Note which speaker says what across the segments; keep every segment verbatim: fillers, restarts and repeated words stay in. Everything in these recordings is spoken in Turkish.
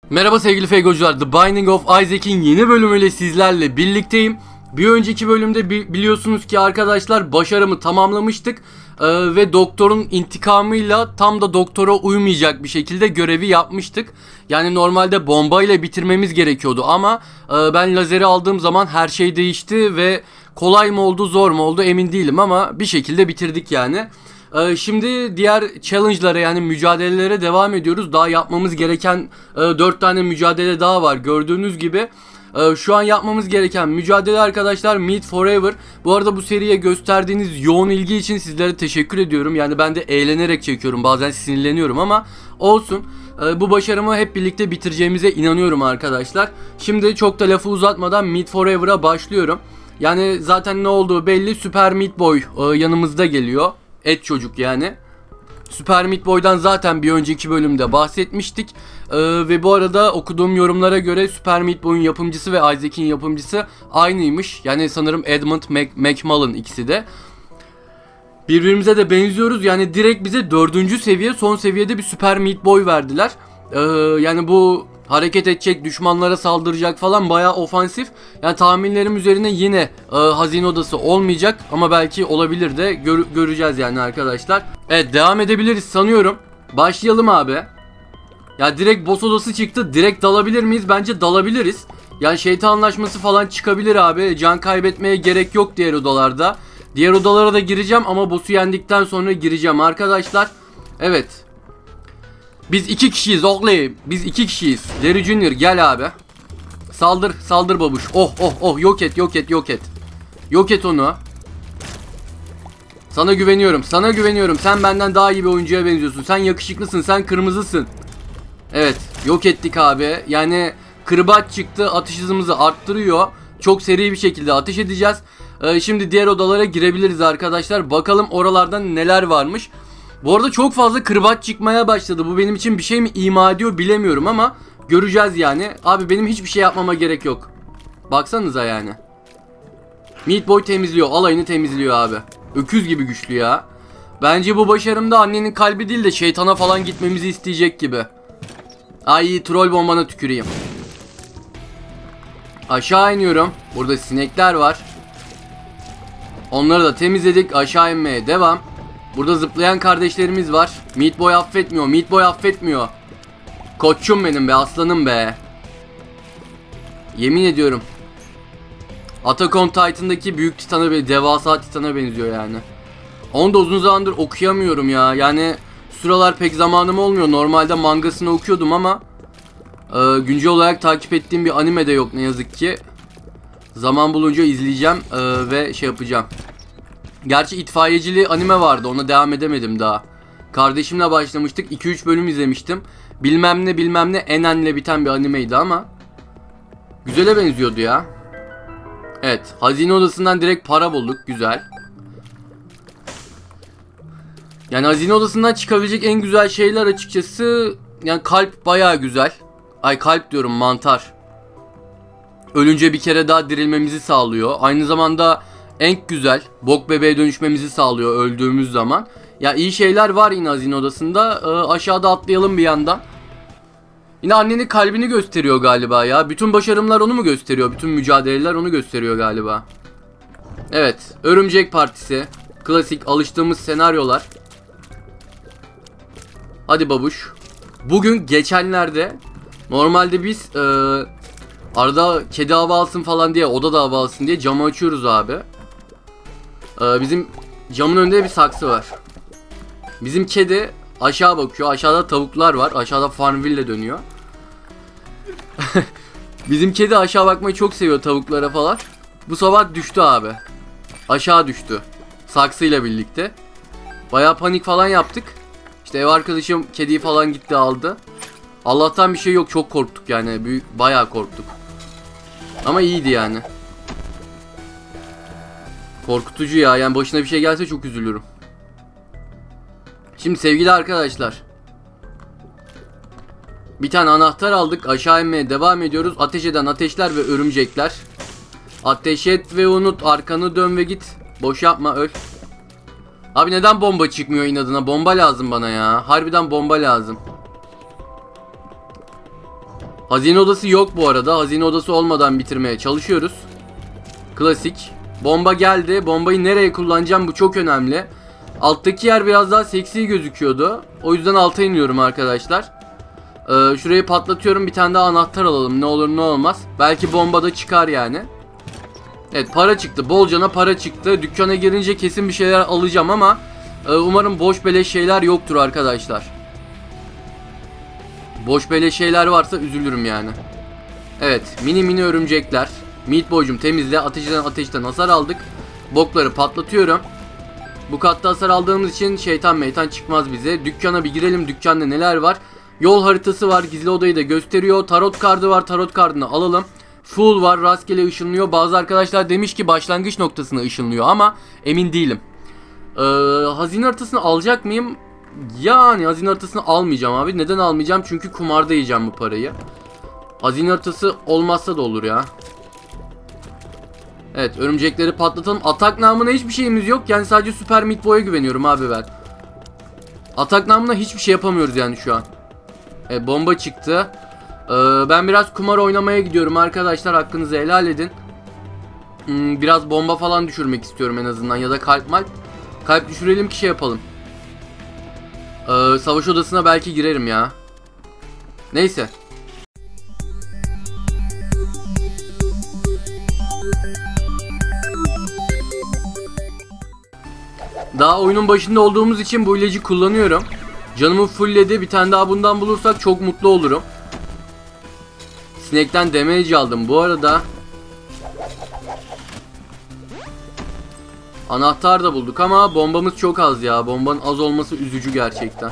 Speaker 1: Merhaba sevgili Feygocular, The Binding of Isaac'in yeni bölümüyle sizlerle birlikteyim. Bir önceki bölümde bi biliyorsunuz ki arkadaşlar başarımı tamamlamıştık ee, ve doktorun intikamıyla tam da doktora uymayacak bir şekilde görevi yapmıştık. Yani normalde bombayla bitirmemiz gerekiyordu ama e, ben lazeri aldığım zaman her şey değişti ve kolay mı oldu zor mu oldu emin değilim ama bir şekilde bitirdik yani. Şimdi diğer challenge'lara yani mücadelelere devam ediyoruz. Daha yapmamız gereken dört tane mücadele daha var gördüğünüz gibi. Şu an yapmamız gereken mücadele arkadaşlar Meat Forever. Bu arada bu seriye gösterdiğiniz yoğun ilgi için sizlere teşekkür ediyorum. Yani ben de eğlenerek çekiyorum, bazen sinirleniyorum ama olsun. Bu başarımı hep birlikte bitireceğimize inanıyorum arkadaşlar. Şimdi çok da lafı uzatmadan Meat Forever'a başlıyorum. Yani zaten ne olduğu belli, Super Meat Boy yanımızda geliyor. Et çocuk yani. Super Meat Boy'dan zaten bir önceki bölümde bahsetmiştik. Ee, ve bu arada okuduğum yorumlara göre Super Meat Boy'un yapımcısı ve Isaac'in yapımcısı aynıymış. Yani sanırım Edmund Mac McMullen ikisi de. Birbirimize de benziyoruz. Yani direkt bize dördüncü seviye, son seviyede bir Super Meat Boy verdiler. Ee, yani bu hareket edecek, düşmanlara saldıracak falan, bayağı ofansif. Yani tahminlerim üzerine yine e, hazine odası olmayacak ama belki olabilir de gör göreceğiz yani arkadaşlar. Evet, devam edebiliriz sanıyorum. Başlayalım abi. Ya direkt boss odası çıktı. Direkt dalabilir miyiz? Bence dalabiliriz. Yani şeytan anlaşması falan çıkabilir abi. Can kaybetmeye gerek yok diğer odalarda. Diğer odalara da gireceğim ama boss'u yendikten sonra gireceğim arkadaşlar. Evet. Biz iki kişiyiz oğlum. Biz iki kişiyiz. Larry Junior gel abi. Saldır, saldır babuş. Oh oh oh, yok et, yok et, yok et. Yok et onu. Sana güveniyorum, sana güveniyorum. Sen benden daha iyi bir oyuncuya benziyorsun. Sen yakışıklısın, sen kırmızısın. Evet, yok ettik abi. Yani kırbaç çıktı, atış hızımızı arttırıyor. Çok seri bir şekilde ateş edeceğiz. Ee, şimdi diğer odalara girebiliriz arkadaşlar. Bakalım oralardan neler varmış. Bu arada çok fazla kırbaç çıkmaya başladı. Bu benim için bir şey mi ima ediyor bilemiyorum ama göreceğiz yani. Abi benim hiçbir şey yapmama gerek yok. Baksanıza yani. Meat Boy temizliyor. Alayını temizliyor abi. Öküz gibi güçlü ya. Bence bu başarımda annenin kalbi değil de şeytana falan gitmemizi isteyecek gibi. Ay, troll bombana tüküreyim. Aşağı iniyorum. Burada sinekler var. Onları da temizledik. Aşağı inmeye devam. Burada zıplayan kardeşlerimiz var. Meat Boy affetmiyor. Meat Boy affetmiyor. Koçum benim be, aslanım be. Yemin ediyorum. Attack on Titan'daki büyük titana, böyle devasa titana benziyor yani. Onu da uzun zamandır okuyamıyorum ya. Yani sıralar pek zamanım olmuyor. Normalde mangasını okuyordum ama e, güncel olarak takip ettiğim bir anime de yok ne yazık ki. Zaman bulunca izleyeceğim e, ve şey yapacağım. Gerçi itfaiyecili anime vardı, ona devam edemedim daha. Kardeşimle başlamıştık, iki üç bölüm izlemiştim. Bilmem ne bilmem ne enenle biten bir animeydi ama güzele benziyordu ya. Evet, hazine odasından direkt para bulduk, güzel. Yani hazine odasından çıkabilecek en güzel şeyler açıkçası, yani kalp bayağı güzel. Ay, kalp diyorum, mantar. Ölünce bir kere daha dirilmemizi sağlıyor. Aynı zamanda enk güzel. Bok bebeğe dönüşmemizi sağlıyor öldüğümüz zaman. Ya iyi şeyler var yine hazine odasında. Ee, aşağıda atlayalım bir yandan. Yine annenin kalbini gösteriyor galiba ya. Bütün başarımlar onu mu gösteriyor? Bütün mücadeleler onu gösteriyor galiba. Evet. Örümcek Partisi. Klasik alıştığımız senaryolar. Hadi babuş. Bugün geçenlerde normalde biz e, arada kedi hava alsın falan diye, oda da hava alsın diye camı açıyoruz abi. Ee, bizim camın önünde bir saksı var. Bizim kedi aşağı bakıyor. Aşağıda tavuklar var. Aşağıda Farmville dönüyor. Bizim kedi aşağı bakmayı çok seviyor, tavuklara falan. Bu sabah düştü abi. Aşağı düştü. Saksıyla birlikte. Bayağı panik falan yaptık. İşte ev arkadaşım kediyi falan gitti aldı. Allah'tan bir şey yok, çok korktuk yani. Büyük, bayağı korktuk. Ama iyiydi yani. Korkutucu ya, yani başına bir şey gelse çok üzülürüm. Şimdi sevgili arkadaşlar, bir tane anahtar aldık, aşağı inmeye devam ediyoruz. Ateş eden ateşler ve örümcekler. Ateş et ve unut, arkanı dön ve git. Boş yapma, öl. Abi neden bomba çıkmıyor inadına? Bomba lazım bana ya, harbiden bomba lazım. Hazine odası yok bu arada. Hazine odası olmadan bitirmeye çalışıyoruz. Klasik. Bomba geldi. Bombayı nereye kullanacağım, bu çok önemli. Alttaki yer biraz daha seksi gözüküyordu. O yüzden alta iniyorum arkadaşlar. Ee, şurayı patlatıyorum. Bir tane daha anahtar alalım. Ne olur ne olmaz. Belki bomba da çıkar yani. Evet, para çıktı. Bolcana para çıktı. Dükkana girince kesin bir şeyler alacağım ama e, umarım boş beleş şeyler yoktur arkadaşlar. Boş beleş şeyler varsa üzülürüm yani. Evet, mini mini örümcekler. Meat Boy'cum temizle. Ateşten ateşten hasar aldık. Bokları patlatıyorum. Bu katta hasar aldığımız için şeytan meytan çıkmaz bize. Dükkana bir girelim. Dükkanda neler var? Yol haritası var. Gizli odayı da gösteriyor. Tarot kartı var. Tarot kartını alalım. Full var. Rastgele ışınlıyor. Bazı arkadaşlar demiş ki başlangıç noktasına ışınlıyor ama emin değilim. Ee, hazine haritasını alacak mıyım? Yani hazine haritasını almayacağım abi. Neden almayacağım? Çünkü kumarda yiyeceğim bu parayı. Hazine haritası olmazsa da olur ya. Evet, örümcekleri patlatalım. Atak namına hiçbir şeyimiz yok. Yani sadece Super Meat Boy'a güveniyorum abi ben. Atak namına hiçbir şey yapamıyoruz yani şu an. Evet, bomba çıktı. Ee, ben biraz kumar oynamaya gidiyorum arkadaşlar. Hakkınızı helal edin. Hmm, biraz bomba falan düşürmek istiyorum en azından. Ya da kalp malp. Kalp düşürelim ki şey yapalım. Ee, savaş odasına belki girerim ya. Neyse. Daha oyunun başında olduğumuz için bu ilacı kullanıyorum. Canımı fullledi. Bir tane daha bundan bulursak çok mutlu olurum. Sinekten damage aldım bu arada. Anahtar da bulduk ama bombamız çok az ya. Bombanın az olması üzücü gerçekten.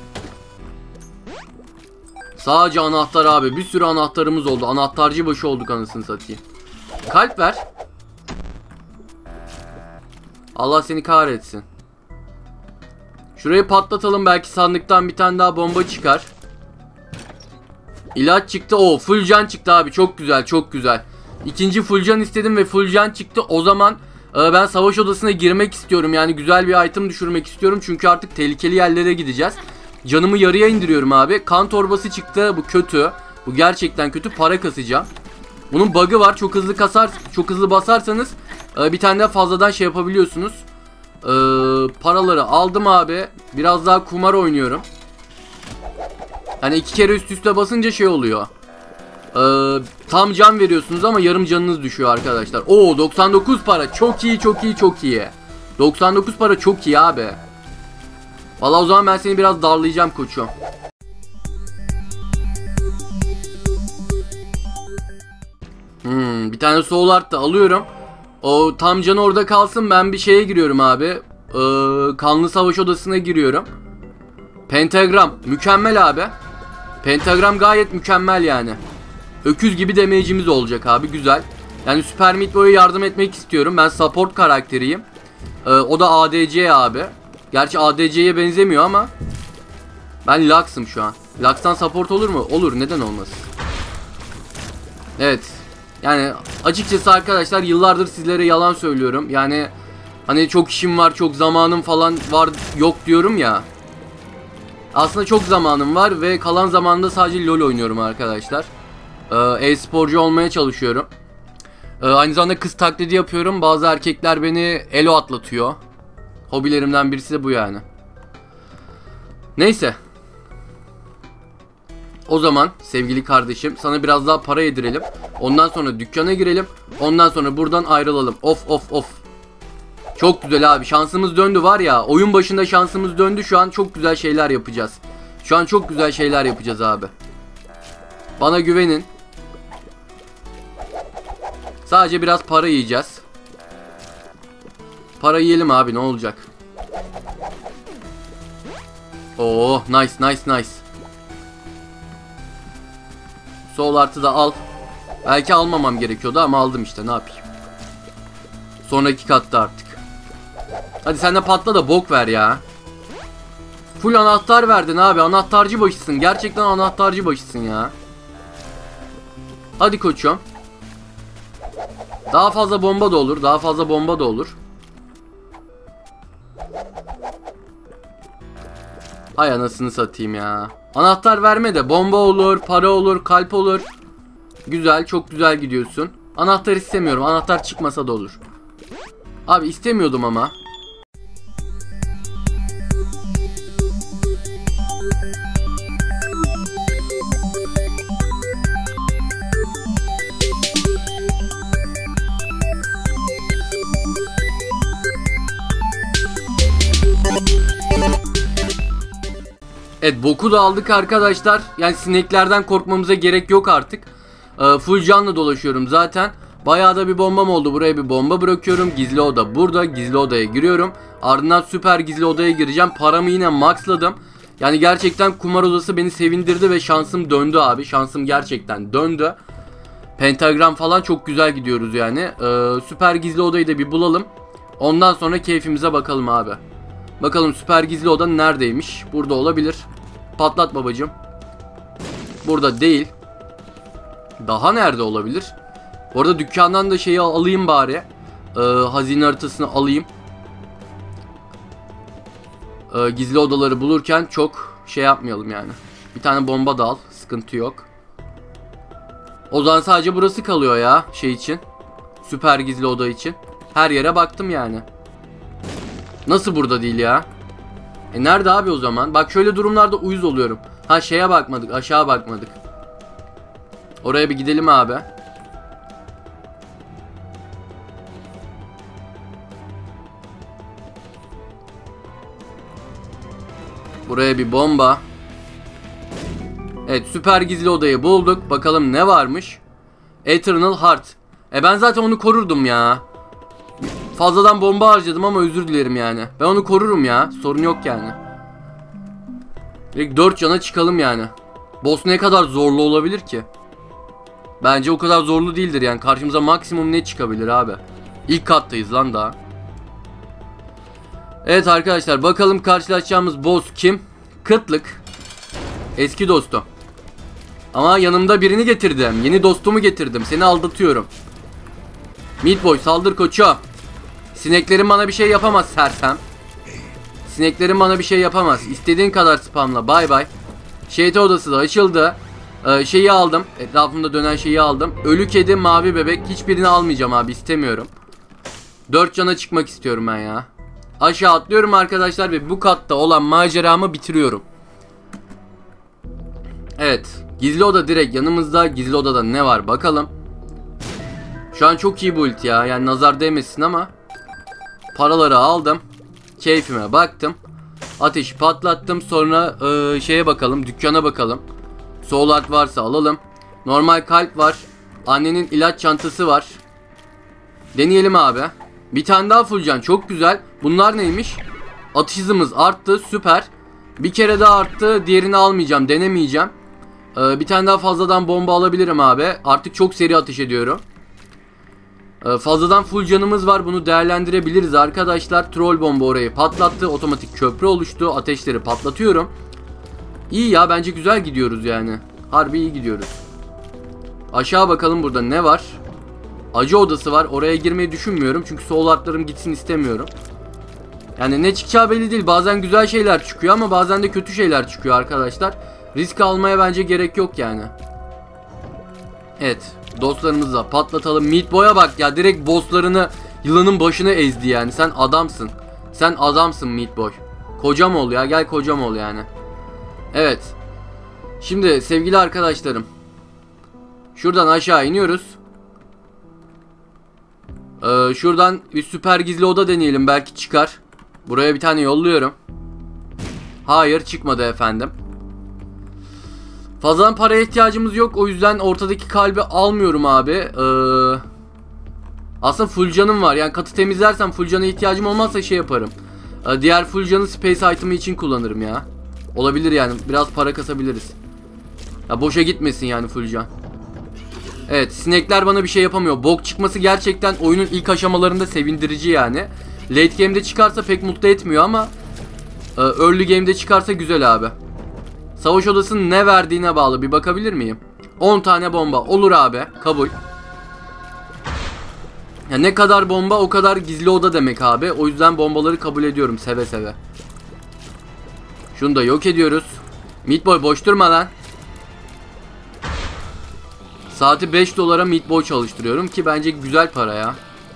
Speaker 1: Sadece anahtar abi. Bir sürü anahtarımız oldu. Anahtarcı başı olduk anasını satayım. Kalp ver. Allah seni kahretsin. Şurayı patlatalım. Belki sandıktan bir tane daha bomba çıkar. İlaç çıktı. Oo, full can çıktı abi. Çok güzel, çok güzel. İkinci full can istedim ve full can çıktı. O zaman e, ben savaş odasına girmek istiyorum. Yani güzel bir item düşürmek istiyorum. Çünkü artık tehlikeli yerlere gideceğiz. Canımı yarıya indiriyorum abi. Kan torbası çıktı. Bu kötü. Bu gerçekten kötü. Para kasacağım. Bunun bug'ı var. Çok hızlı kasar, çok hızlı basarsanız e, bir tane daha fazladan şey yapabiliyorsunuz. E, paraları aldım abi. Biraz daha kumar oynuyorum. Hani iki kere üst üste basınca şey oluyor. Ee, tam can veriyorsunuz ama yarım canınız düşüyor arkadaşlar. Oo, doksan dokuz para. Çok iyi, çok iyi, çok iyi. doksan dokuz para çok iyi abi. Vallahi o zaman ben seni biraz darlayacağım koçum. Hmm, bir tane soul art da alıyorum. O tam canı orada kalsın, ben bir şeye giriyorum abi. Ee, kanlı savaş odasına giriyorum. Pentagram mükemmel abi. Pentagram gayet mükemmel yani. Öküz gibi damage'imiz olacak abi, güzel. Yani Super Meat Boy'a yardım etmek istiyorum. Ben support karakteriyim. Ee, o da A D C abi. Gerçi A D C'ye benzemiyor ama ben Lux'ım şu an. Lux'tan support olur mu? Olur, neden olmasın. Evet. Yani açıkçası arkadaşlar yıllardır sizlere yalan söylüyorum. Yani hani çok işim var, çok zamanım falan var yok diyorum ya. Aslında çok zamanım var ve kalan zamanında sadece LoL oynuyorum arkadaşlar. E-sporcu olmaya çalışıyorum. Ee, aynı zamanda kız taklidi yapıyorum. Bazı erkekler beni elo atlatıyor. Hobilerimden birisi de bu yani. Neyse. O zaman sevgili kardeşim sana biraz daha para yedirelim. Ondan sonra dükkana girelim. Ondan sonra buradan ayrılalım. Of of of. Çok güzel abi, şansımız döndü var ya. Oyun başında şansımız döndü. Şu an çok güzel şeyler yapacağız. Şu an çok güzel şeyler yapacağız abi. Bana güvenin. Sadece biraz para yiyeceğiz. Para yiyelim abi, ne olacak? Oo, nice nice nice. Sol artı da al. Belki almamam gerekiyordu ama aldım işte, ne yapayım. Sonraki katta artık. Hadi sen de patla da bok ver ya. Full anahtar verdin abi. Anahtarcı başısın. Gerçekten anahtarcı başısın ya. Hadi koçum. Daha fazla bomba da olur. Daha fazla bomba da olur. Hay anasını satayım ya. Anahtar verme de bomba olur, para olur, kalp olur. Güzel, çok güzel gidiyorsun. Anahtar istemiyorum. Anahtar çıkmasa da olur. Abi istemiyordum ama. Evet, boku da aldık arkadaşlar. Yani sineklerden korkmamıza gerek yok artık. Ee, full canlı dolaşıyorum zaten. Bayağı da bir bombam oldu. Buraya bir bomba bırakıyorum. Gizli oda burada. Gizli odaya giriyorum. Ardından süper gizli odaya gireceğim. Paramı yine maxladım. Yani gerçekten kumar odası beni sevindirdi ve şansım döndü abi. Şansım gerçekten döndü. Pentagram falan çok güzel gidiyoruz yani. Ee, süper gizli odayı da bir bulalım. Ondan sonra keyfimize bakalım abi. Bakalım süper gizli oda neredeymiş? Burada olabilir. Patlat babacığım. Burada değil. Daha nerede olabilir? Bu arada dükkandan da şeyi alayım bari. Ee, hazine haritasını alayım. Ee, gizli odaları bulurken çok şey yapmayalım yani. Bir tane bomba da al. Sıkıntı yok. O zaman sadece burası kalıyor ya şey için. Süper gizli oda için. Her yere baktım yani. Nasıl burada değil ya? E nerede abi o zaman? Bak şöyle durumlarda uyuz oluyorum. Ha şeye bakmadık, aşağı bakmadık. Oraya bir gidelim abi. Buraya bir bomba. Evet, süper gizli odayı bulduk. Bakalım ne varmış? Eternal Heart. E ben zaten onu korurdum ya. Fazladan bomba harcadım ama özür dilerim yani. Ben onu korurum ya. Sorun yok yani. Direkt dört cana çıkalım yani. Boss ne kadar zorlu olabilir ki? Bence o kadar zorlu değildir yani. Karşımıza maksimum ne çıkabilir abi? İlk kattayız lan daha. Evet arkadaşlar, bakalım karşılaşacağımız boss kim? Kıtlık. Eski dostum. Ama yanımda birini getirdim. Yeni dostumu getirdim. Seni aldatıyorum. Meat Boy saldır koçum. Sineklerin bana bir şey yapamaz sersem. Sineklerin bana bir şey yapamaz. İstediğin kadar spamla. Bay bay. Şeytan odası da açıldı. Ee, şeyi aldım. Etrafımda dönen şeyi aldım. Ölü kedi, mavi bebek. Hiçbirini almayacağım abi. İstemiyorum. Dört cana çıkmak istiyorum ben ya. Aşağı atlıyorum arkadaşlar ve bu katta olan maceramı bitiriyorum. Evet. Gizli oda direkt yanımızda. Gizli odada ne var bakalım. Şu an çok iyi bu ulti ya. Yani nazar değmesin ama. Paraları aldım. Keyfime baktım. Ateşi patlattım. Sonra e, şeye bakalım. Dükkana bakalım. Soul Art varsa alalım. Normal kalp var. Annenin ilaç çantası var. Deneyelim abi. Bir tane daha full can. Çok güzel. Bunlar neymiş? Atış hızımız arttı. Süper. Bir kere daha arttı. Diğerini almayacağım. Denemeyeceğim. Ee, bir tane daha fazladan bomba alabilirim abi. Artık çok seri ateş ediyorum. Ee, fazladan full canımız var. Bunu değerlendirebiliriz arkadaşlar. Troll bomba orayı patlattı. Otomatik köprü oluştu. Ateşleri patlatıyorum. İyi ya, bence güzel gidiyoruz yani. Harbi iyi gidiyoruz. Aşağı bakalım, burada ne var? Acı odası var. Oraya girmeyi düşünmüyorum. Çünkü soul artlarım gitsin istemiyorum. Yani ne çıkacağı belli değil. Bazen güzel şeyler çıkıyor ama bazen de kötü şeyler çıkıyor arkadaşlar. Risk almaya bence gerek yok yani. Evet. Dostlarımızı da patlatalım. Meat Boy'a bak ya. Direkt bosslarını yılanın başına ezdi yani. Sen adamsın. Sen adamsın Meat Boy. Kocam ol ya. Gel kocam ol yani. Evet. Şimdi sevgili arkadaşlarım. Şuradan aşağı iniyoruz. Ee, şuradan bir süper gizli oda deneyelim. Belki çıkar. Buraya bir tane yolluyorum. Hayır, çıkmadı efendim. Fazladan paraya ihtiyacımız yok. O yüzden ortadaki kalbi almıyorum abi. Ee, aslında full canım var. Yani katı temizlersem full cana ihtiyacım olmazsa şey yaparım. Ee, diğer full canı space item'ı için kullanırım ya. Olabilir yani. Biraz para kasabiliriz. Ya boşa gitmesin yani full can. Evet, sinekler bana bir şey yapamıyor. Bok çıkması gerçekten oyunun ilk aşamalarında sevindirici yani. Late game'de çıkarsa pek mutlu etmiyor ama e, early game'de çıkarsa güzel abi. Savaş odasının ne verdiğine bağlı. Bir bakabilir miyim? on tane bomba. Olur abi. Kabul. Ya ne kadar bomba o kadar gizli oda demek abi. O yüzden bombaları kabul ediyorum seve seve. Şunu da yok ediyoruz. Meat Boy boş durma lan. Saati beş dolara Meat Boy çalıştırıyorum ki bence güzel para ya.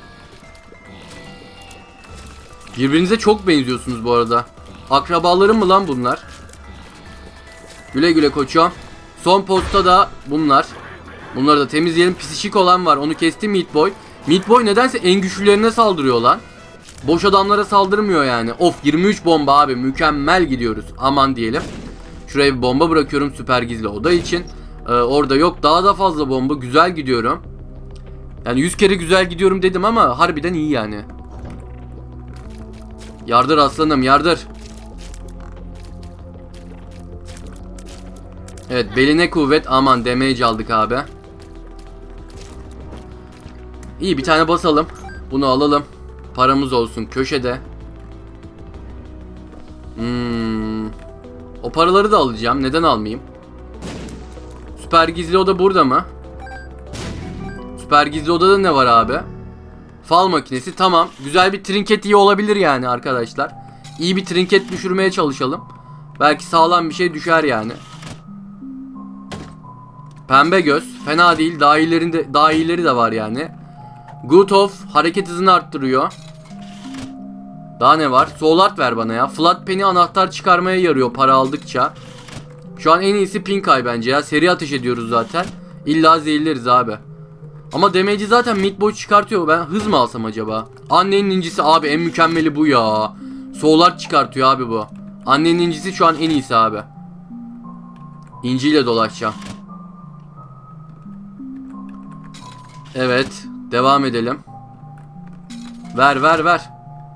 Speaker 1: Birbirinize çok benziyorsunuz bu arada. Akrabalarım mı lan bunlar? Güle güle koçum. Son posta da bunlar. Bunları da temizleyelim. Pisişik olan var. Onu kesti Meat Boy. Meat Boy nedense en güçlülerine saldırıyor lan. Boş adamlara saldırmıyor yani. Of, yirmi üç bomba abi. Mükemmel gidiyoruz. Aman diyelim. Şuraya bir bomba bırakıyorum süper gizli oda için. Ee, orada yok. Daha da fazla bomba. Güzel gidiyorum. Yani yüz kere güzel gidiyorum dedim ama harbiden iyi yani. Yardır aslanım, yardır. Evet, beline kuvvet. Aman, damage aldık abi. İyi, bir tane basalım. Bunu alalım. Paramız olsun köşede. Hmm. O paraları da alacağım. Neden almayayım? Süper gizli oda burada mı? Süper gizli odada ne var abi? Fal makinesi, tamam. Güzel bir trinket iyi olabilir yani arkadaşlar. İyi bir trinket düşürmeye çalışalım. Belki sağlam bir şey düşer yani. Pembe göz fena değil. Daha iyilerinde, daha iyileri de var yani. Good of hareket hızını arttırıyor. Daha ne var? Soul Art ver bana ya. Flat Penny anahtar çıkarmaya yarıyor para aldıkça. Şu an en iyisi Pink Eye bence ya. Seri ateş ediyoruz zaten. İlla zehirleriz abi. Ama damage'i zaten Meat Boy çıkartıyor. Ben hız mı alsam acaba? Annenin incisi abi, en mükemmeli bu ya. Soul Art çıkartıyor abi bu. Annenin incisi şu an en iyisi abi. İnciyle dolaşacağım. Evet. Devam edelim. Ver ver ver.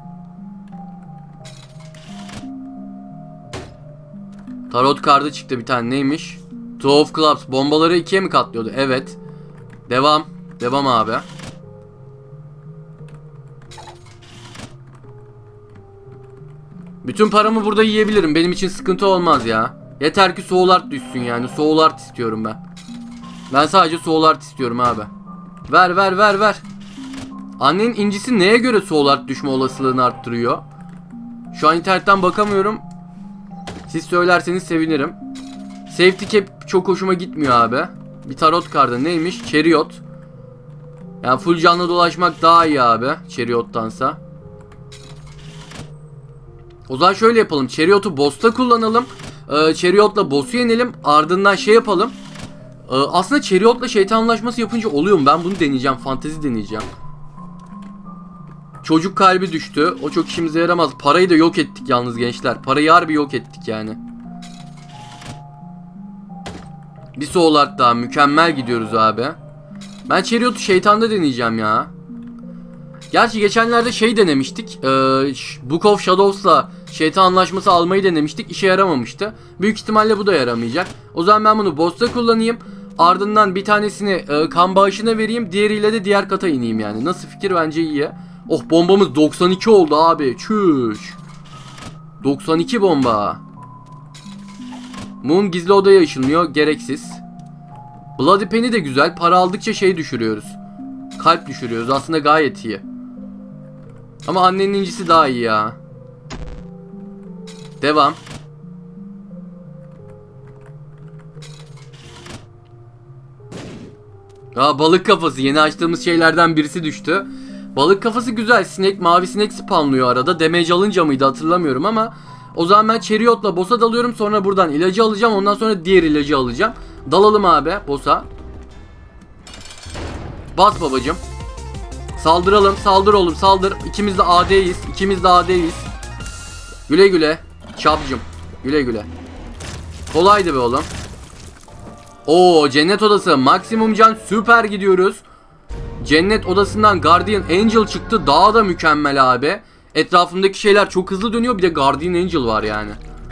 Speaker 1: Tarot kartı çıktı bir tane, neymiş? Two of Clubs bombaları ikiye mi katlıyordu? Evet. Devam. Devam abi. Bütün paramı burada yiyebilirim. Benim için sıkıntı olmaz ya. Yeter ki Soul Art düşsün yani. Soul Art istiyorum ben. Ben sadece Soul Art istiyorum abi. Ver ver ver ver. Annenin incisi neye göre Soul Art düşme olasılığını arttırıyor? Şu an internetten bakamıyorum. Siz söylerseniz sevinirim. Safety Cap çok hoşuma gitmiyor abi. Bir tarot kartı neymiş? Chariot. Yani full canlı dolaşmak daha iyi abi Chariot'tansa. O zaman şöyle yapalım. Chariot'u boss'ta kullanalım. Ee, Chariot'la boss'u yenelim. Ardından şey yapalım. Ee, aslında Chariot'la şeytan anlaşması yapınca oluyor mu? Ben bunu deneyeceğim. Fantezi deneyeceğim. Çocuk kalbi düştü. O çok işimize yaramaz. Parayı da yok ettik yalnız gençler. Parayı harbi yok ettik yani. Bir Soul Art daha. Mükemmel gidiyoruz abi. Ben Chariot'u şeytanda deneyeceğim ya. Gerçi geçenlerde şey denemiştik. Ee, Book of Shadows'la şeytan anlaşması almayı denemiştik. İşe yaramamıştı. Büyük ihtimalle bu da yaramayacak. O zaman ben bunu boss'ta kullanayım. Ardından bir tanesini e, kan bağışına vereyim. Diğeriyle de diğer kata ineyim yani. Nasıl fikir? Bence iyi. Oh, bombamız doksan iki oldu abi. Çüş. doksan iki bomba. Moon gizli odaya ışınlıyor. Gereksiz. Bloody Penny de güzel. Para aldıkça şey düşürüyoruz. Kalp düşürüyoruz. Aslında gayet iyi. Ama annenin incisi daha iyi ya. Devam. Aa, balık kafası. Yeni açtığımız şeylerden birisi düştü. Balık kafası güzel. Sinek, mavi sinek spawnlıyor arada. Damage alınca mıydı hatırlamıyorum ama. O zaman ben Chariot'la boss'a dalıyorum. Sonra buradan ilacı alacağım. Ondan sonra diğer ilacı alacağım. Dalalım abi boss'a. Bas babacım. Saldıralım. Saldır oğlum saldır. İkimiz de A D'yiz. İkimiz de A D'yiz. Güle güle. Çapcım. Güle güle. Kolaydı be oğlum. Oo, cennet odası. Maksimum can, süper gidiyoruz. Cennet odasından Guardian Angel çıktı. Daha da mükemmel abi. Etrafımdaki şeyler çok hızlı dönüyor. Bir de Guardian Angel var yani.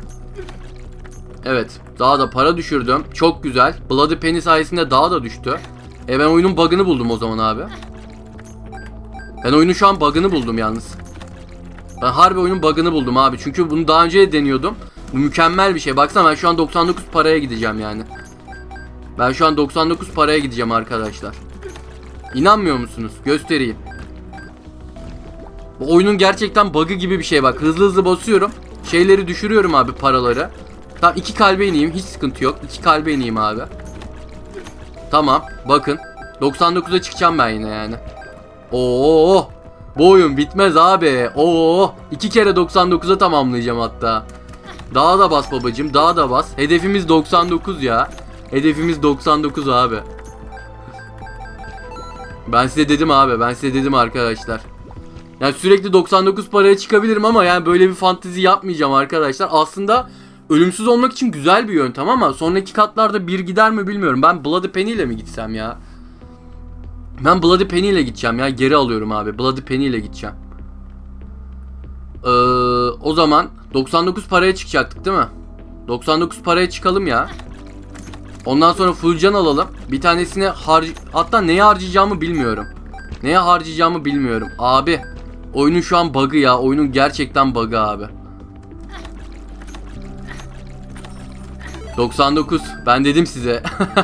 Speaker 1: Evet. Daha da para düşürdüm. Çok güzel. Bloody Penny sayesinde daha da düştü. E ben oyunun bug'ını buldum o zaman abi. Ben oyunun şu an bug'ını buldum yalnız. Ben harbi oyunun bug'ını buldum abi. Çünkü bunu daha önce de deniyordum. Bu mükemmel bir şey. Baksana ben şu an doksan dokuz paraya gideceğim yani. Ben şu an doksan dokuz paraya gideceğim arkadaşlar. İnanmıyor musunuz? Göstereyim. Bu oyunun gerçekten bug'ı gibi bir şey bak. Hızlı hızlı basıyorum. Şeyleri düşürüyorum abi, paraları. Tamam, iki kalbe ineyim. Hiç sıkıntı yok. iki kalbe ineyim abi. Tamam. Bakın. doksan dokuza çıkacağım ben yine yani. Oo. Bu oyun bitmez abi. Oo. iki kere doksan dokuza tamamlayacağım hatta. Daha da bas babacım. Daha da bas. Hedefimiz doksan dokuz ya. Hedefimiz doksan dokuz abi. Ben size dedim abi. Ben size dedim arkadaşlar. Yani sürekli doksan dokuz paraya çıkabilirim ama yani böyle bir fantezi yapmayacağım arkadaşlar. Aslında ölümsüz olmak için güzel bir yöntem ama sonraki katlarda bir gider mi bilmiyorum. Ben Bloody Penny ile mi gitsem ya? Ben Bloody Penny ile gideceğim ya. Geri alıyorum abi. Bloody Penny ile gideceğim. Ee, o zaman doksan dokuz paraya çıkacaktık değil mi? doksan dokuz paraya çıkalım ya. Ondan sonra full can alalım. Bir tanesini harc... Hatta neye harcayacağımı bilmiyorum. Neye harcayacağımı bilmiyorum. Abi. Oyunun şu an bug'ı ya. Oyunun gerçekten bug'ı abi. doksan dokuz. Ben dedim size.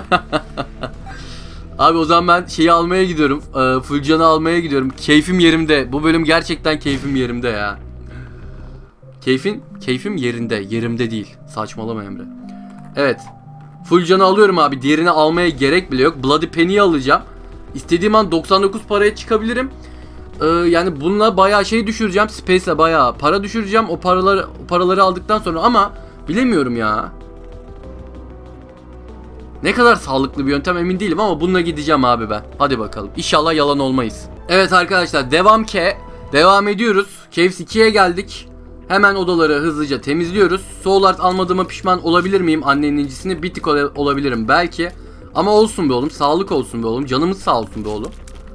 Speaker 1: Abi o zaman ben şeyi almaya gidiyorum. E, full canı almaya gidiyorum. Keyfim yerimde. Bu bölüm gerçekten keyfim yerimde ya. Keyfin, keyfim yerinde. Yerimde değil. Saçmalama Emre. Evet. Full canı alıyorum abi. Diğerini almaya gerek bile yok. Bloody Penny'yi alacağım. İstediğim an doksan dokuz paraya çıkabilirim. Ee, yani bununla bayağı şey düşüreceğim. Space'le bayağı para düşüreceğim. O paraları, o paraları aldıktan sonra ama bilemiyorum ya. Ne kadar sağlıklı bir yöntem emin değilim ama bununla gideceğim abi ben. Hadi bakalım. İnşallah yalan olmayız. Evet arkadaşlar, devam ke. Devam ediyoruz. Caves ikiye geldik. Hemen odaları hızlıca temizliyoruz. Soul Art almadığıma pişman olabilir miyim? Annenin incisini bir tık olabilirim belki. Ama olsun be oğlum. Sağlık olsun be oğlum. Canımız sağ olsun be oğlum.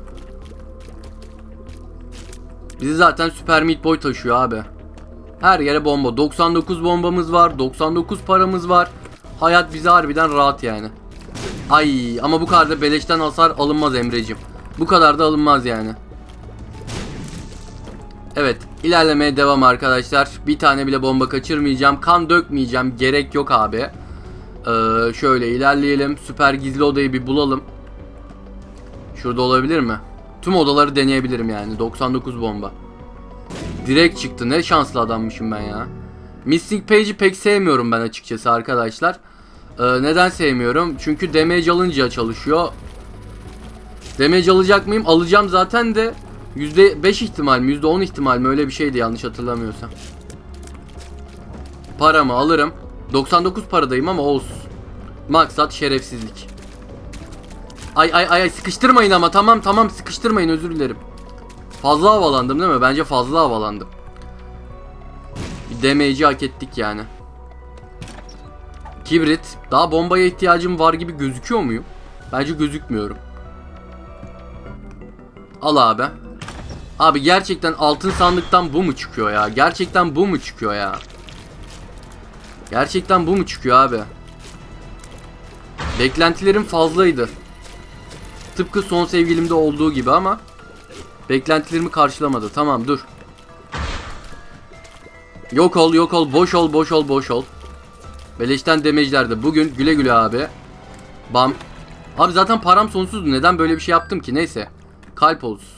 Speaker 1: Bizi zaten Super Meat Boy taşıyor abi. Her yere bomba. doksan dokuz bombamız var. doksan dokuz paramız var. Hayat bize harbiden rahat yani. Ay ama bu kadar da beleşten hasar alınmaz Emre'cim. Bu kadar da alınmaz yani. Evet, ilerlemeye devam arkadaşlar. Bir tane bile bomba kaçırmayacağım. Kan dökmeyeceğim. Gerek yok abi. Ee, şöyle ilerleyelim. Süper gizli odayı bir bulalım. Şurada olabilir mi? Tüm odaları deneyebilirim yani. doksan dokuz bomba. Direkt çıktı. Ne şanslı adammışım ben ya. Missing Page'i pek sevmiyorum ben açıkçası arkadaşlar. Ee, neden sevmiyorum? Çünkü damage alınca çalışıyor. Damage alacak mıyım? Alacağım zaten de yüzde beş ihtimal mi? yüzde on ihtimal mi? Öyle bir şeydi yanlış hatırlamıyorsam. Paramı alırım. doksan dokuz paradayım ama olsun. Maksat şerefsizlik. Ay ay ay sıkıştırmayın ama, tamam tamam sıkıştırmayın, özür dilerim. Fazla havalandım değil mi? Bence fazla havalandım. Bir damage'i hak ettik yani. Kibrit. Daha bombaya ihtiyacım var gibi gözüküyor muyum? Bence gözükmüyorum. Al abi. Abi gerçekten altın sandıktan bu mu çıkıyor ya? Gerçekten bu mu çıkıyor ya? Gerçekten bu mu çıkıyor abi? Beklentilerim fazlaydı. Tıpkı son sevgilimde olduğu gibi ama beklentilerimi karşılamadı. Tamam dur. Yok ol yok ol, boş ol boş ol boş ol. Beleşten damage'lerde bugün güle güle abi. Bam. Abi zaten param sonsuzdu. Neden böyle bir şey yaptım ki? Neyse. Kalp olsun.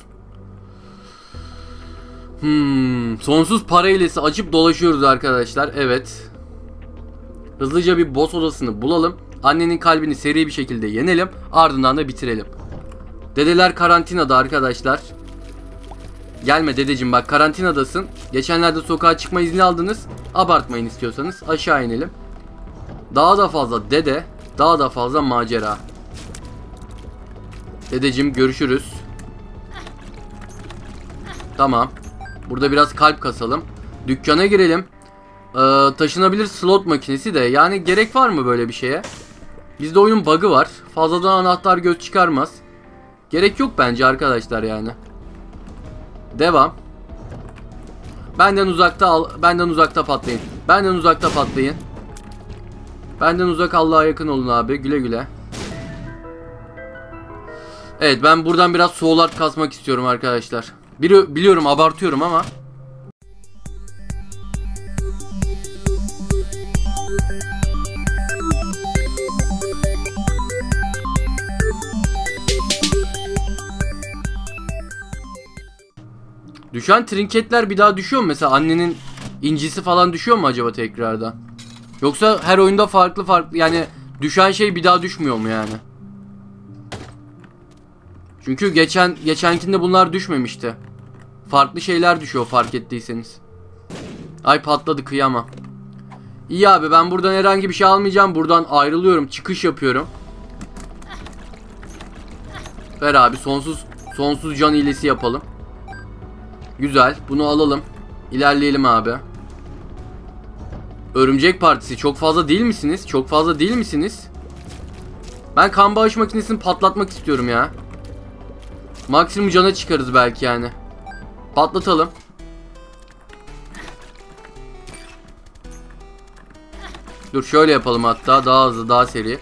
Speaker 1: Hmm, sonsuz para hilesi açıp dolaşıyoruz arkadaşlar. Evet. Hızlıca bir boss odasını bulalım. Annenin kalbini seri bir şekilde yenelim. Ardından da bitirelim. Dedeler karantinada arkadaşlar. Gelme dedeciğim, bak karantinadasın. Geçenlerde sokağa çıkma izni aldınız. Abartmayın istiyorsanız. Aşağı inelim. Daha da fazla dede. Daha da fazla macera. Dedeciğim görüşürüz. Tamam. Burada biraz kalp kasalım. Dükkana girelim. Ee, taşınabilir slot makinesi de. Yani gerek var mı böyle bir şeye? Bizde oyunun bug'ı var. Fazladan anahtar göz çıkarmaz. Gerek yok bence arkadaşlar yani. Devam. Benden uzakta al, benden uzakta patlayın. Benden uzakta patlayın. Benden uzak, Allah'a yakın olun abi. Güle güle. Evet, ben buradan biraz soul art kasmak istiyorum arkadaşlar. Bili biliyorum abartıyorum ama. Düşen trinketler bir daha düşüyor mu? Mesela annenin incisi falan düşüyor mu acaba tekrardan? Yoksa her oyunda farklı farklı yani düşen şey bir daha düşmüyor mu yani? Çünkü geçen geçenkinde bunlar düşmemişti. Farklı şeyler düşüyor fark ettiyseniz. Ay patladı kıyama. İyi abi ben buradan herhangi bir şey almayacağım. Buradan ayrılıyorum. Çıkış yapıyorum. Ver abi sonsuz sonsuz can hilesi yapalım. Güzel. Bunu alalım. İlerleyelim abi. Örümcek partisi çok fazla değil misiniz? Çok fazla değil misiniz? Ben kan bağış makinesini patlatmak istiyorum ya. Maksimum cana çıkarız belki yani. Patlatalım. Dur şöyle yapalım hatta daha hızlı daha seri.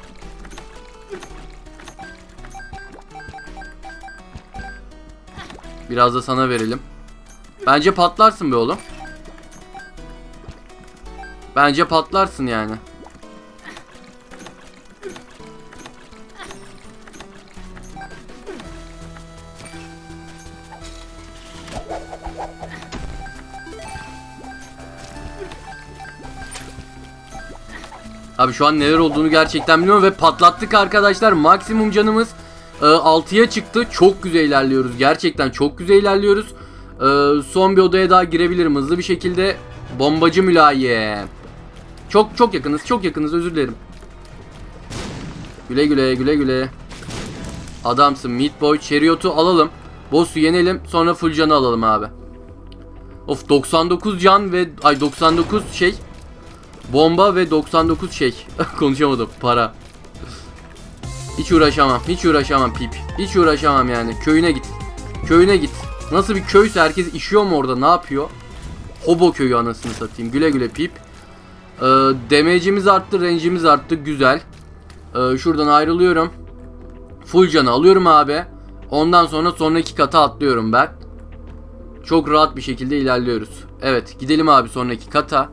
Speaker 1: Biraz da sana verelim. Bence patlarsın be oğlum. Bence patlarsın yani. Abi şu an neler olduğunu gerçekten bilmiyorum ve patlattık arkadaşlar. Maksimum canımız e, altıya çıktı. Çok güzel ilerliyoruz. Gerçekten çok güzel ilerliyoruz. E, son bir odaya daha girebilirim hızlı bir şekilde. Bombacı mülayim. Çok çok yakınız. Çok yakınız. Özür dilerim. Güle güle güle güle. Adamsın Meat Boy. Chariot'u alalım. Boss'u yenelim. Sonra full canı alalım abi. Of doksan dokuz can ve ay doksan dokuz şey. Bomba ve doksan dokuz şey. Konuşamadım. Para. Hiç uğraşamam. Hiç uğraşamam Pip. Hiç uğraşamam yani. Köyüne git. Köyüne git. Nasıl bir köyse herkes işiyor mu orada? Ne yapıyor? Hobo köyü anasını satayım. Güle güle Pip. Ee, damage'imiz arttı. Range'imiz arttı. Güzel. Ee, şuradan ayrılıyorum. Full canı alıyorum abi. Ondan sonra sonraki kata atlıyorum ben. Çok rahat bir şekilde ilerliyoruz. Evet. Gidelim abi sonraki kata.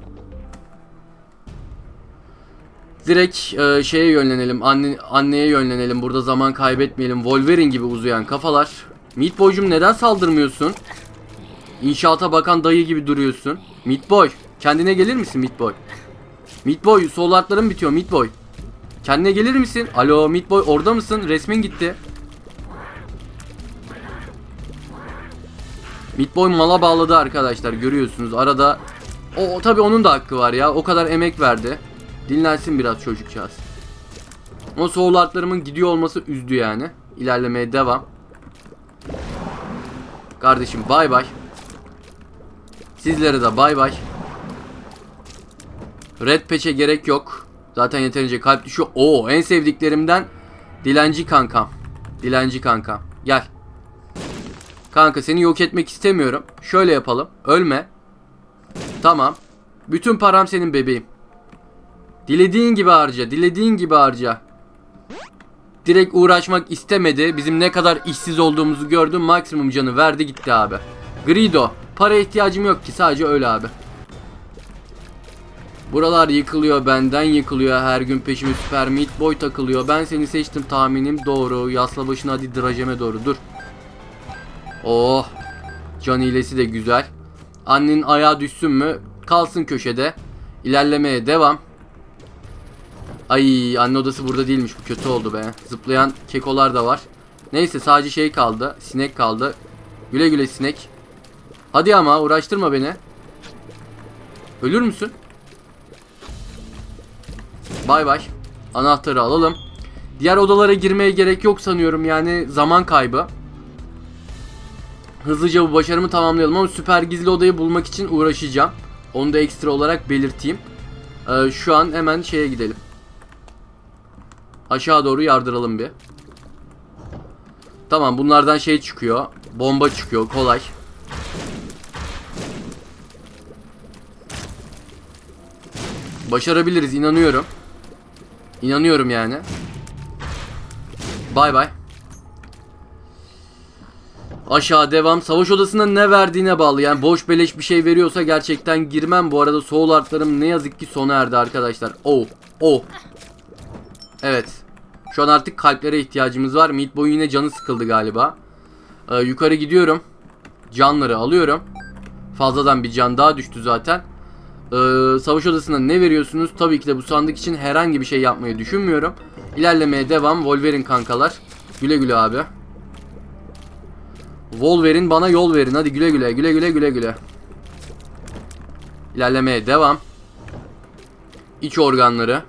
Speaker 1: Direkt e, şeye yönlenelim. Anne, anneye yönlenelim. Burada zaman kaybetmeyelim. Wolverine gibi uzayan kafalar. Meat Boy'cum neden saldırmıyorsun? İnşaata bakan dayı gibi duruyorsun. Meat Boy. Kendine gelir misin Meat Boy? Meat Boy. Sol atlarım bitiyor Meat Boy. Kendine gelir misin? Alo Meat Boy orada mısın? Resmin gitti. Meat Boy mala bağladı arkadaşlar. Görüyorsunuz arada. O tabii onun da hakkı var ya. O kadar emek verdi. Dinlensin biraz çocukcağız. O soul artlarımın gidiyor olması üzdü yani. İlerlemeye devam. Kardeşim bay bay. Sizlere de bay bay. Red Patch'e gerek yok. Zaten yeterince kalp düşüyor. Oo en sevdiklerimden dilenci kankam. Dilenci kankam. Gel. Kanka seni yok etmek istemiyorum. Şöyle yapalım. Ölme. Tamam. Bütün param senin bebeğim. Dilediğin gibi harca. Dilediğin gibi harca. Direkt uğraşmak istemedi. Bizim ne kadar işsiz olduğumuzu gördü. Maksimum canı verdi gitti abi. Grido. Para ihtiyacım yok ki. Sadece öyle abi. Buralar yıkılıyor. Benden yıkılıyor. Her gün peşime Super Meat Boy takılıyor. Ben seni seçtim. Tahminim doğru. Yasla başına hadi drajeme doğru. Dur. Oh. Can hilesi de güzel. Annenin ayağı düşsün mü? Kalsın köşede. İlerlemeye devam. Ay anne odası burada değilmiş. Bu kötü oldu be. Zıplayan kekolar da var. Neyse sadece şey kaldı. Sinek kaldı. Güle güle sinek. Hadi ama uğraştırma beni. Ölür müsün? Bay bay. Anahtarı alalım. Diğer odalara girmeye gerek yok sanıyorum. Yani zaman kaybı. Hızlıca bu başarımı tamamlayalım ama süper gizli odayı bulmak için uğraşacağım. Onu da ekstra olarak belirteyim. Ee, şu an hemen şeye gidelim. Aşağı doğru yardıralım bir. Tamam bunlardan şey çıkıyor. Bomba çıkıyor kolay. Başarabiliriz inanıyorum. İnanıyorum yani. Bay bay. Aşağı devam. Savaş odasında ne verdiğine bağlı. Yani boş beleş bir şey veriyorsa gerçekten girmem. Bu arada soul artlarım ne yazık ki sona erdi arkadaşlar. Oh. Oh. Evet. Şu an artık kalplere ihtiyacımız var. Meat Boy'un yine canı sıkıldı galiba. Ee, yukarı gidiyorum. Canları alıyorum. Fazladan bir can daha düştü zaten. Ee, savaş odasına ne veriyorsunuz? Tabii ki de bu sandık için herhangi bir şey yapmayı düşünmüyorum. İlerlemeye devam. Wolverine kankalar. Güle güle abi. Wolverine bana yol verin. Hadi güle güle güle güle güle güle. İlerlemeye devam. İç organları.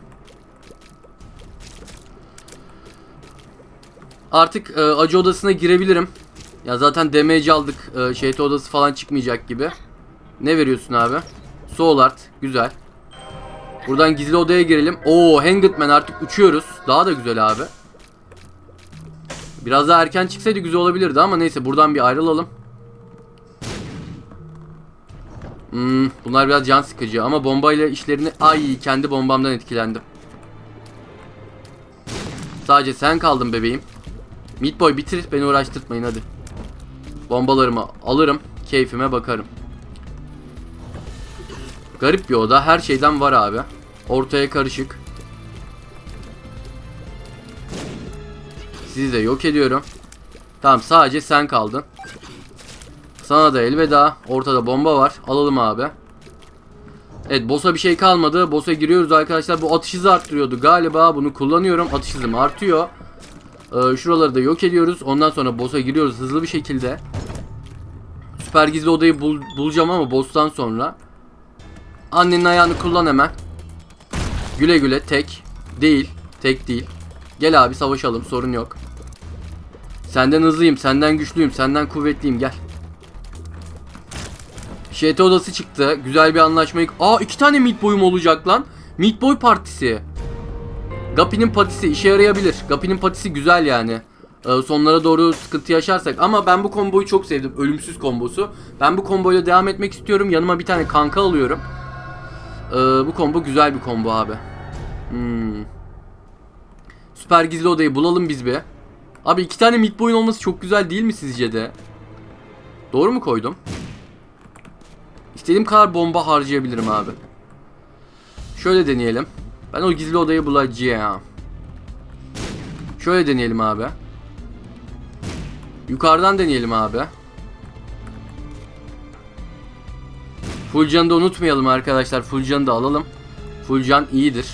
Speaker 1: Artık e, acı odasına girebilirim. Ya zaten damage aldık. E, şeytan odası falan çıkmayacak gibi. Ne veriyorsun abi? Soul Art. Güzel. Buradan gizli odaya girelim. Oo, Hanged Man, artık uçuyoruz. Daha da güzel abi. Biraz daha erken çıksaydı güzel olabilirdi ama neyse, buradan bir ayrılalım. Hmm, bunlar biraz can sıkıcı ama bombayla işlerini... Ay, kendi bombamdan etkilendim. Sadece sen kaldın bebeğim. Meat Boy bitir, beni uğraştırtmayın hadi. Bombalarımı alırım, keyfime bakarım. Garip bir oda, her şeyden var abi. Ortaya karışık. Sizi de yok ediyorum. Tamam, sadece sen kaldın. Sana da elveda. Ortada bomba var, alalım abi. Evet, boss'a bir şey kalmadı. Boss'a giriyoruz arkadaşlar. Bu atış hızı arttırıyordu galiba, bunu kullanıyorum. Atış hızım artıyor. Ee, şuraları da yok ediyoruz. Ondan sonra boss'a giriyoruz hızlı bir şekilde. Süper gizli odayı bul bulacağım ama boss'tan sonra. Annenin ayağını kullan hemen. Güle güle. Tek değil. Tek değil. Gel abi, savaşalım, sorun yok. Senden hızlıyım, senden güçlüyüm, senden kuvvetliyim, gel. Ş T odası çıktı. Güzel bir anlaşmayı... Aa, iki tane Meat Boy'um olacak lan. Meat Boy partisi. Guppy'nin patisi işe yarayabilir. Guppy'nin patisi güzel yani. Ee, sonlara doğru sıkıntı yaşarsak. Ama ben bu komboyu çok sevdim. Ölümsüz kombosu. Ben bu komboyla devam etmek istiyorum. Yanıma bir tane kanka alıyorum. Ee, bu kombo güzel bir kombo abi. Hmm. Süper gizli odayı bulalım biz bir. Abi iki tane Meat Boy'un olması çok güzel değil mi sizce de? Doğru mu koydum? İstediğim kadar bomba harcayabilirim abi. Şöyle deneyelim. Ben o gizli odayı bulacağım. Şöyle deneyelim abi. Yukarıdan deneyelim abi. Full canı da unutmayalım arkadaşlar. Full canı da alalım. Full can iyidir.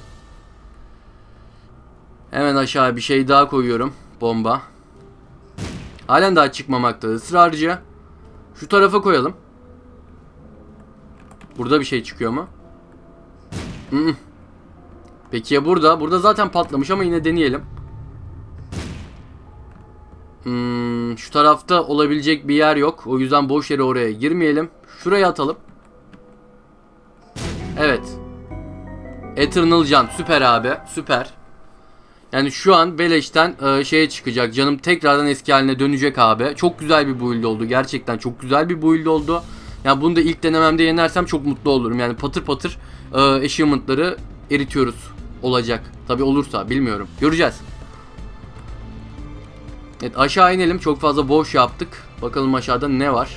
Speaker 1: Hemen aşağı bir şey daha koyuyorum. Bomba. Halen daha çıkmamakta, ısrarcı. Şu tarafa koyalım. Burada bir şey çıkıyor mu? Hmm. Peki ya burada? Burada zaten patlamış ama yine deneyelim. Hmm, şu tarafta olabilecek bir yer yok. O yüzden boş yere oraya girmeyelim. Şuraya atalım. Evet. Eternal can. Süper abi. Süper. Yani şu an beleşten e, şeye çıkacak. Canım tekrardan eski haline dönecek abi. Çok güzel bir build oldu. Gerçekten çok güzel bir build oldu. Yani bunu da ilk denememde yenersem çok mutlu olurum. Yani patır patır e, achievement'ları eritiyoruz. Olacak. Tabi olursa bilmiyorum. Göreceğiz. Evet, aşağı inelim. Çok fazla boş yaptık. Bakalım aşağıda ne var.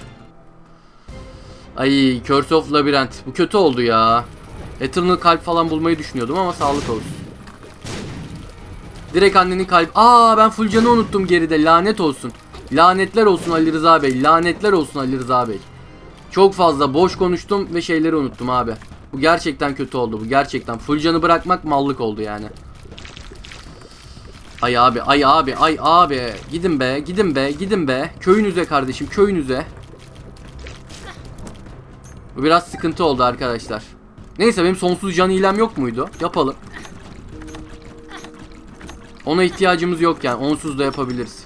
Speaker 1: Ay, Curse of Labyrinth. Bu kötü oldu ya. Eternal kalp falan bulmayı düşünüyordum ama sağlık olsun. Direkt annenin kalbi. Aa, ben full canı unuttum geride. Lanet olsun. Lanetler olsun Ali Rıza Bey. Lanetler olsun Ali Rıza Bey. Çok fazla boş konuştum ve şeyleri unuttum abi. Bu gerçekten kötü oldu. Bu gerçekten. Full canı bırakmak mallık oldu yani. Ay abi, ay abi, ay abi. Gidin be, gidin be, gidin be. Köyünüze kardeşim, köyünüze. Bu biraz sıkıntı oldu arkadaşlar. Neyse, benim sonsuz can hilem yok muydu? Yapalım. Ona ihtiyacımız yok yani. Onsuz da yapabiliriz.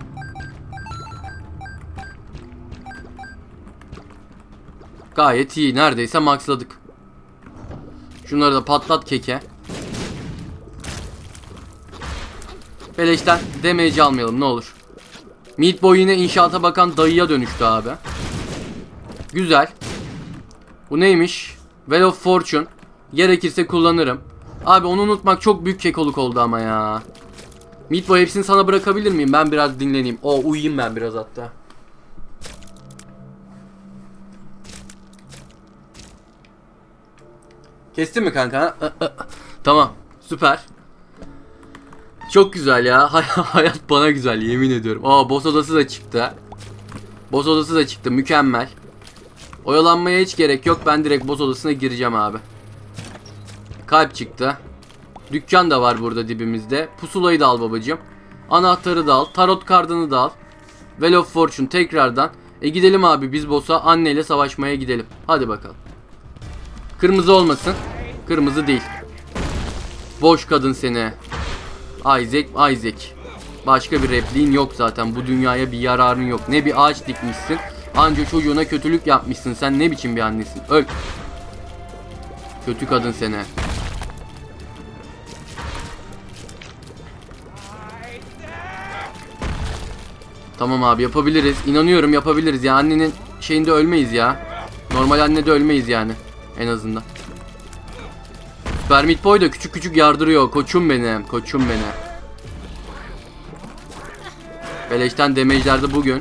Speaker 1: Gayet iyi. Neredeyse maxladık. Şunları da patlat keke. Beleşten damage almayalım ne olur. Meat Boy yine inşaata bakan dayıya dönüştü abi. Güzel. Bu neymiş? Well of Fortune. Gerekirse kullanırım. Abi onu unutmak çok büyük kekoluk oldu ama ya. Meat Boy, hepsini sana bırakabilir miyim? Ben biraz dinleneyim. O uyuyayım ben biraz hatta. Kestin mi kanka? Tamam. Süper. Çok güzel ya. Hayat bana güzel, yemin ediyorum. Aa, boss odası da çıktı. Boss odası da çıktı. Mükemmel. Oyalanmaya hiç gerek yok. Ben direkt boss odasına gireceğim abi. Kalp çıktı. Dükkan da var burada dibimizde. Pusulayı da al babacığım. Anahtarı da al. Tarot kartını da al. Well of Fortune tekrardan. E gidelim abi biz boss'a, anneyle savaşmaya gidelim. Hadi bakalım. Kırmızı olmasın. Kırmızı değil. Boş kadın seni. Isaac, Isaac. Başka bir repliğin yok zaten. Bu dünyaya bir yararın yok. Ne bir ağaç dikmişsin. Anca çocuğuna kötülük yapmışsın. Sen ne biçim bir annesin? Öl. Kötü kadın seni. Tamam abi yapabiliriz. İnanıyorum yapabiliriz ya. Annenin şeyinde ölmeyiz ya. Normal annede ölmeyiz yani. En azından. Super Meat Boy da küçük küçük yardırıyor. Koçum benim. Koçum benim. Beleşten damage'lerde bugün.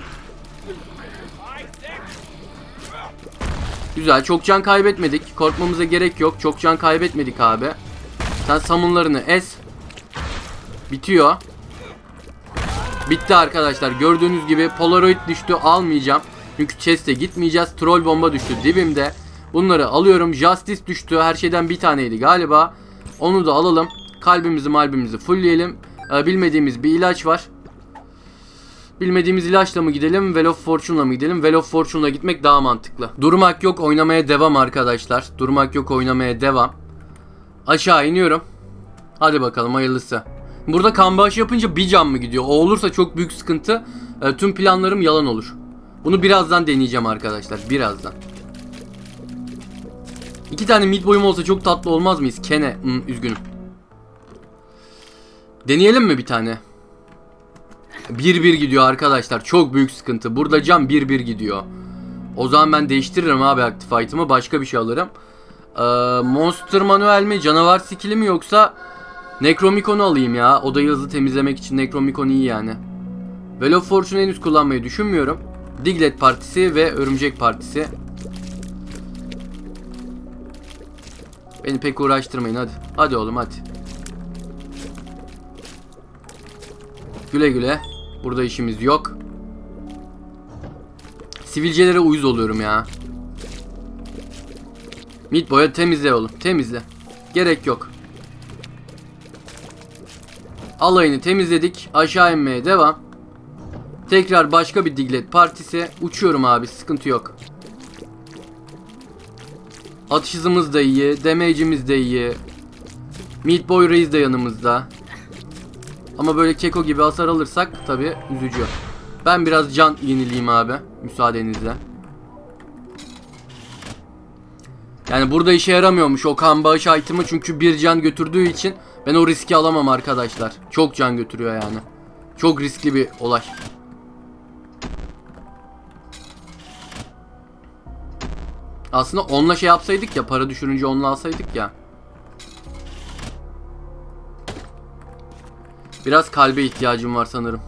Speaker 1: Güzel. Çok can kaybetmedik. Korkmamıza gerek yok. Çok can kaybetmedik abi. Sen summonlarını es. Bitiyor. Bitti arkadaşlar. Gördüğünüz gibi Polaroid düştü. Almayacağım. Çünkü chest'e gitmeyeceğiz. Troll bomba düştü dibimde. Bunları alıyorum. Justice düştü. Her şeyden bir taneydi galiba. Onu da alalım. Kalbimizi malbimizi fullleyelim. Ee, bilmediğimiz bir ilaç var. Bilmediğimiz ilaçla mı gidelim? Well of Fortune'la mı gidelim? Well of Fortune'la gitmek daha mantıklı. Durmak yok. Oynamaya devam arkadaşlar. Durmak yok. Oynamaya devam. Aşağı iniyorum. Hadi bakalım hayırlısı. Burada kan bağışı yapınca bir can mı gidiyor? O olursa çok büyük sıkıntı. E, tüm planlarım yalan olur. Bunu birazdan deneyeceğim arkadaşlar. Birazdan. İki tane mid boyum olsa çok tatlı olmaz mıyız? Kene. Hmm, üzgünüm. Deneyelim mi bir tane? bir bir gidiyor arkadaşlar. Çok büyük sıkıntı. Burada can bir bir gidiyor. O zaman ben değiştiririm abi aktif item'ı. Başka bir şey alırım. Ee, Monster Manuel mi? Canavar skill'i mi yoksa Necromicon'u alayım ya. Odayı hızlı temizlemek için Necromicon iyi yani. Well of Fortune'u henüz kullanmayı düşünmüyorum. Diglett partisi ve Örümcek partisi. Beni pek uğraştırmayın hadi. Hadi oğlum hadi. Güle güle. Burada işimiz yok. Sivilcelere uyuz oluyorum ya. Meat Boy'a temizle oğlum. Temizle. Gerek yok. Alayını temizledik. Aşağı inmeye devam. Tekrar başka bir Diglett partisi. Uçuyorum abi. Sıkıntı yok. Atış hızımız da iyi. Damage'imiz de iyi. Meat Boy Reis de yanımızda. Ama böyle keko gibi hasar alırsak tabi üzücü. Ben biraz can yenileyim abi. Müsaadenizle. Yani burada işe yaramıyormuş o kan bağış item'ı. Çünkü bir can götürdüğü için ben o riski alamam arkadaşlar. Çok can götürüyor yani. Çok riskli bir olay. Aslında onunla şey yapsaydık ya. Para düşürünce onunla alsaydık ya. Biraz kalbe ihtiyacım var sanırım.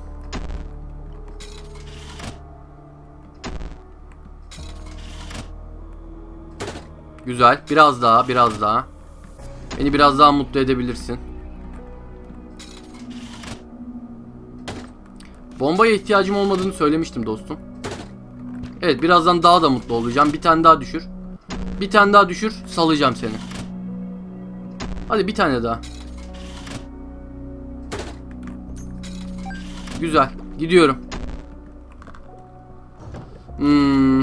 Speaker 1: Güzel. Biraz daha, biraz daha. Beni biraz daha mutlu edebilirsin. Bombaya ihtiyacım olmadığını söylemiştim dostum. Evet, birazdan daha da mutlu olacağım. Bir tane daha düşür. Bir tane daha düşür, salacağım seni. Hadi bir tane daha. Güzel. Gidiyorum. Hmm.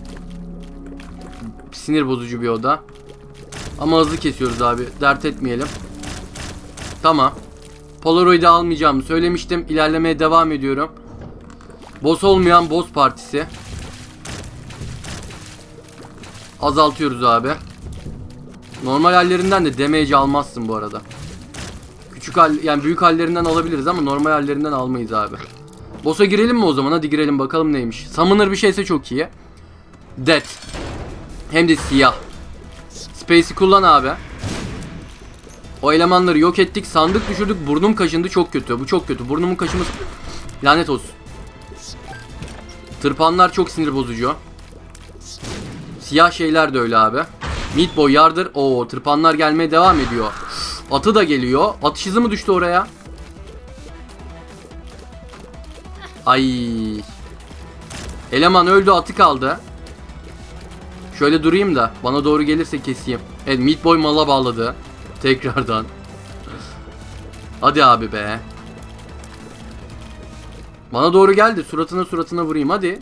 Speaker 1: Sinir bozucu bir oda. Ama hızlı kesiyoruz abi. Dert etmeyelim. Tamam. Polaroid'i almayacağımı söylemiştim. İlerlemeye devam ediyorum. Boss olmayan boss partisi. Azaltıyoruz abi. Normal hallerinden de damage almazsın bu arada. Küçük hal, yani büyük hallerinden alabiliriz ama normal hallerinden almayız abi. Boss'a girelim mi o zaman? Hadi girelim bakalım neymiş. Summoner bir şeyse çok iyi. Dead. Hem de siyah. Space'i kullan abi. O elemanları yok ettik. Sandık düşürdük. Burnum kaşındı. Çok kötü. Bu çok kötü. Burnumun kaşıması lanet olsun. Tırpanlar çok sinir bozucu. Siyah şeyler de öyle abi. Meat Boy yardır. Oo, tırpanlar gelmeye devam ediyor. Atı da geliyor. Atış hızı mı düştü oraya? Ay. Eleman öldü, atı kaldı. Şöyle durayım da bana doğru gelirse keseyim. Evet, Meat Boy mala bağladı. Tekrardan. Hadi abi be. Bana doğru geldi. Suratına suratına vurayım hadi.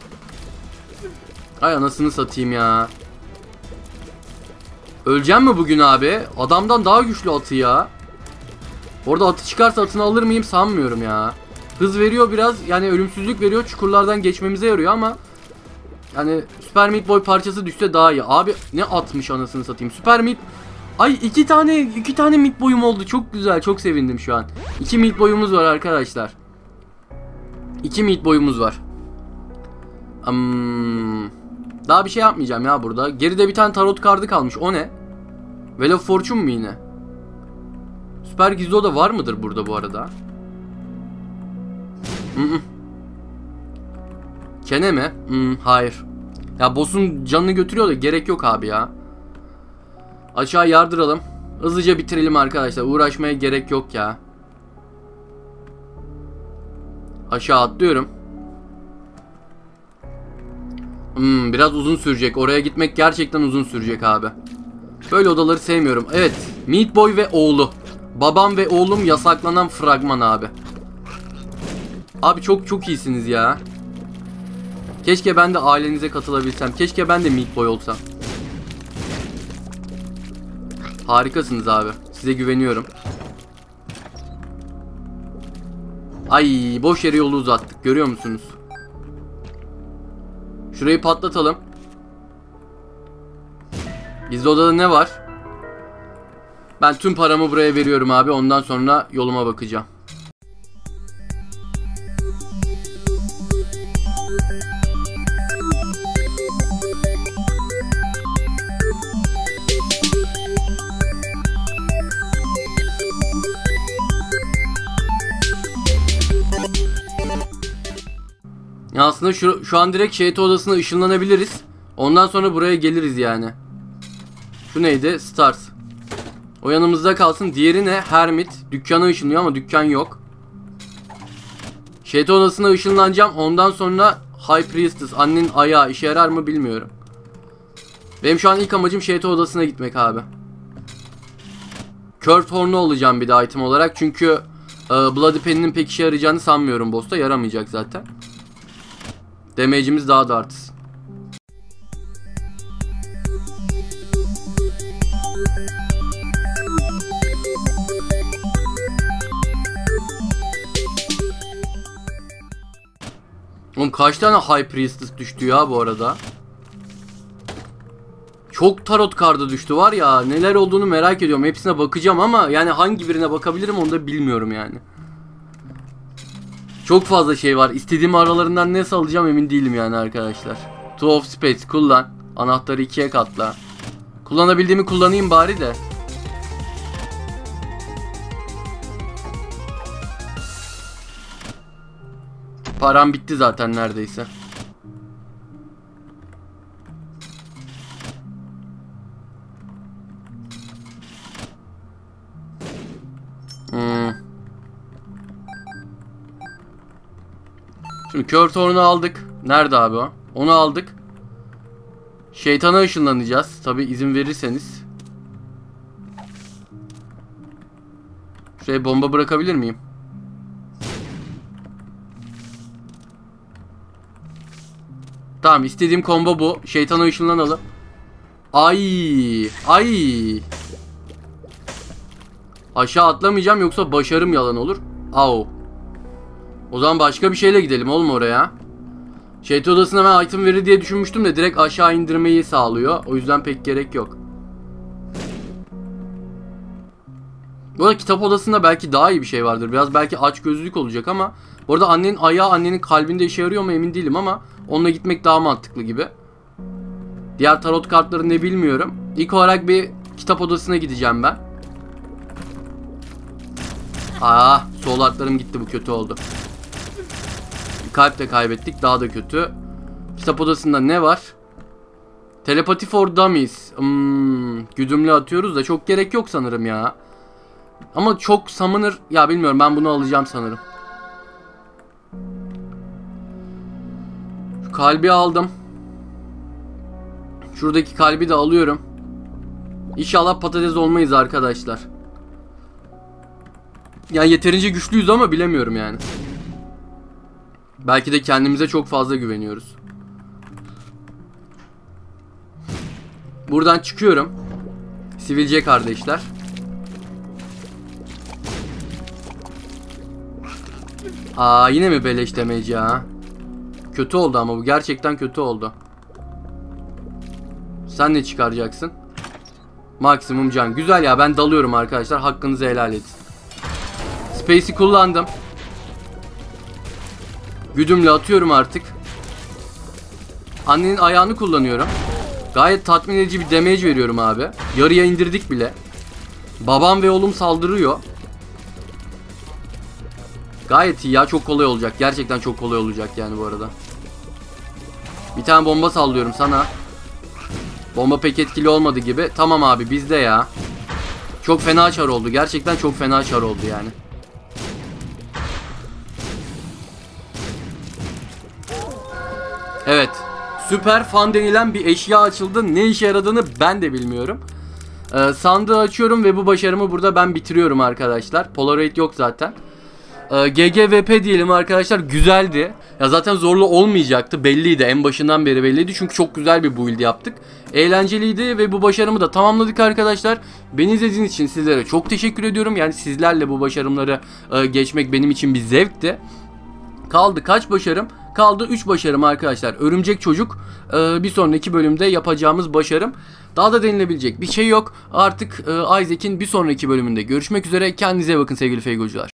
Speaker 1: Ay anasını satayım ya. Öleceğim mi bugün abi? Adamdan daha güçlü atı ya. Orada atı çıkarsa atını alır mıyım sanmıyorum ya. Hız veriyor biraz, yani ölümsüzlük veriyor, çukurlardan geçmemize yarıyor ama yani Super Meat Boy parçası düşse daha iyi. Abi ne atmış anasını satayım. Super Meat. Ay iki tane iki tane Meat Boy'um oldu. Çok güzel, çok sevindim şu an. İki Meat Boy'umuz var arkadaşlar. İki Meat Boy'umuz var. Hmm. Daha bir şey yapmayacağım ya burada. Geride bir tane tarot kartı kalmış. O ne? Wheel of Fortune mu yine? Süper gizli oda var mıdır burada bu arada? Hı -hı. Kene mi? Hmm, hayır. Ya boss'un canını götürüyor da gerek yok abi ya. Aşağı yardıralım. Hızlıca bitirelim arkadaşlar. Uğraşmaya gerek yok ya. Aşağı atlıyorum. Hmm, biraz uzun sürecek. Oraya gitmek gerçekten uzun sürecek abi. Böyle odaları sevmiyorum. Evet. Meat Boy ve oğlu. Babam ve oğlum yasaklanan fragman abi. Abi çok çok iyisiniz ya. Keşke ben de ailenize katılabilsem. Keşke ben de Meat Boy olsam. Harikasınız abi. Size güveniyorum. Ay boş yere yolu uzattık. Görüyor musunuz? Şurayı patlatalım. Gizli odada ne var? Ben tüm paramı buraya veriyorum abi. Ondan sonra yoluma bakacağım. Ya aslında şu, şu an direkt şeytan odasına ışınlanabiliriz. Ondan sonra buraya geliriz yani. Şu neydi? Stars. O yanımızda kalsın. Diğeri ne? Hermit. Dükkana ışınlıyor ama dükkan yok. Şeytan odasına ışınlanacağım. Ondan sonra High Priestess. Annenin ayağı. İşe yarar mı bilmiyorum. Benim şu an ilk amacım şeytan odasına gitmek abi. Curved Horn'u olacağım bir de item olarak. Çünkü e, Bloody Penny'nin pek işe yarayacağını sanmıyorum boss'ta. Yaramayacak zaten. Damage'imiz daha da artsın. Oğlum kaç tane High Priestess düştü ya bu arada. Çok tarot kartı düştü var ya. Neler olduğunu merak ediyorum. Hepsine bakacağım ama yani hangi birine bakabilirim onu da bilmiyorum yani. Çok fazla şey var. İstediğim aralarından ne salacağım emin değilim yani arkadaşlar. Two of Spades kullan. Anahtarı ikiye katla. Kullanabildiğimi kullanayım bari de. Param bitti zaten neredeyse. Hmm. Şimdi kör torunu aldık. Nerede abi o? Onu aldık. Şeytana ışınlanacağız. Tabi izin verirseniz. Şuraya bomba bırakabilir miyim? Tamam, istediğim combo bu. Şeytana ışınlanalım. Ay, ay. Aşağı atlamayacağım yoksa başarım yalan olur. Au. O zaman başka bir şeyle gidelim oğlum oraya. Şeytan odasına ben item verir diye düşünmüştüm de direkt aşağı indirmeyi sağlıyor. O yüzden pek gerek yok. Bu arada kitap odasında belki daha iyi bir şey vardır. Biraz belki açgözlülük olacak ama bu arada annenin ayağı annenin kalbinde işe yarıyor mu emin değilim ama onunla gitmek daha mantıklı gibi. Diğer tarot kartları ne bilmiyorum. İlk olarak bir kitap odasına gideceğim ben. Aa, sol atlarım gitti, bu kötü oldu. Bir kalp de kaybettik, daha da kötü. Kitap odasında ne var? Telepathy for Dummies. Hmm, güdümlü atıyoruz da çok gerek yok sanırım ya. Ama çok summoner ya, bilmiyorum, ben bunu alacağım sanırım. Şu kalbi aldım. Şuradaki kalbi de alıyorum. İnşallah patates olmayız arkadaşlar. Yani yeterince güçlüyüz ama bilemiyorum yani. Belki de kendimize çok fazla güveniyoruz. Buradan çıkıyorum. Sivilce kardeşler. Aa, yine mi beleş demeci ya? Kötü oldu ama bu gerçekten kötü oldu. Sen ne çıkaracaksın? Maksimum can. Güzel ya, ben dalıyorum arkadaşlar. Hakkınızı helal edin. Space'i kullandım. Güdümle atıyorum artık. Annenin ayağını kullanıyorum. Gayet tatmin edici bir damage veriyorum abi. Yarıya indirdik bile. Babam ve oğlum saldırıyor. Gayet iyi ya, çok kolay olacak. Gerçekten çok kolay olacak yani bu arada. Bir tane bomba sallıyorum sana. Bomba pek etkili olmadı gibi. Tamam abi, bizde ya. Çok fena çar oldu. Gerçekten çok fena çar oldu yani. Evet. Süper fan denilen bir eşya açıldı. Ne işe yaradığını ben de bilmiyorum. Ee, sandığı açıyorum ve bu başarımı burada ben bitiriyorum arkadaşlar. Polaroid yok zaten. Ee, G G V P diyelim arkadaşlar. Güzeldi. Ya zaten zorlu olmayacaktı. Belliydi. En başından beri belliydi. Çünkü çok güzel bir build yaptık. Eğlenceliydi ve bu başarımı da tamamladık arkadaşlar. Beni izlediğiniz için sizlere çok teşekkür ediyorum. Yani sizlerle bu başarımları e, geçmek benim için bir zevkti. Kaldı kaç başarım? Kaldı üç başarım arkadaşlar. Örümcek çocuk e, bir sonraki bölümde yapacağımız başarım. Daha da denilebilecek bir şey yok. Artık e, Isaac'in bir sonraki bölümünde görüşmek üzere. Kendinize bakın sevgili Feygocular.